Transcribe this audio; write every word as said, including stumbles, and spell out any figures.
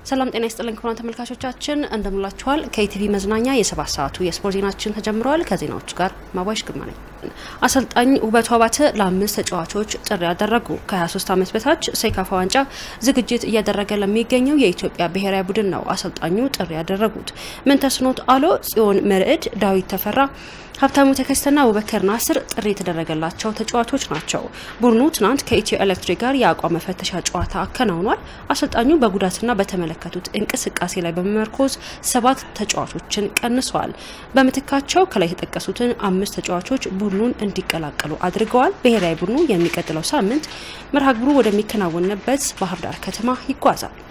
ሰላም ጤና ይስጥልኝ ክቡራን ተመልካቾቻችን እንደምላችኋል ከኢቲቪ መዝናኛ የሰባት ሰዓቱ የስፖርት ዜናችን ተጀምሯል ከዜናዎቹ ጋር ማባሽ ግርማ ነኝ አሰልጣኝ ውበቱ አባተ ለአምስት ተጫዋቾች ጥሪ ያደረጉ ከ23 ዓመት በታች ሴካፋ ዋንጫ ዝግጅት እያደረገ ለሚገኘው የኢትዮጵያ ብሔራዊ ቡድን ነው አሰልጣኙ ጥሪ ያደረጉት ምን ተስኖት አሎ ጽዮን መርዕድ ዳዊት ተፈራ ሀብታሙ ተከስተና ወበከር ናስር ጥሪ የተደረገላቸው ተጫዋቾች ናቸው ቡድኑ ትናንት ከኢትዮ ኤሌክትሪክ ጋር ያቋመ መፈተሻ ጨዋታ አከናውኗል አሰልጣኙ በጉዳትና በተመለከቱት እንቅስቃሴ ላይ በመመርኮዝ ሰባት ተጫዋቾችን ቀንሷል በመትካቸው ከላይ የተጠቀሱትን አምስት ተጫዋቾች ቡድኑን እንዲቀላቀሉ አድርገዋል ብሔራዊ ቡድኑ የሚቀጥለው ሳምንት መርሃ ግብሩ ወደሚከናወንበት ባህር ዳር ከተማ ይጓዛል